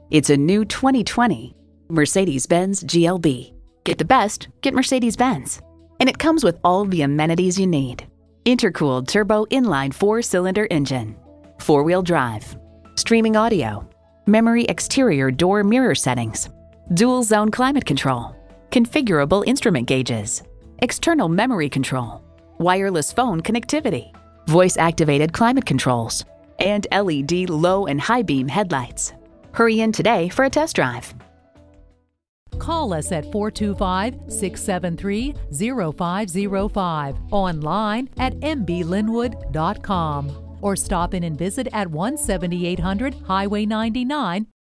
It's a new 2020 Mercedes-Benz GLB. Get the best, get Mercedes-Benz. And it comes with all the amenities you need. Intercooled turbo inline 4-cylinder engine, 4-wheel drive, streaming audio, memory exterior door mirror settings, dual zone climate control, configurable instrument gauges, external memory control, wireless phone connectivity, voice-activated climate controls, and LED low and high beam headlights. Hurry in today for a test drive. Call us at 425-673-0505, online at mblinwood.com, or stop in and visit at 17800 Highway 99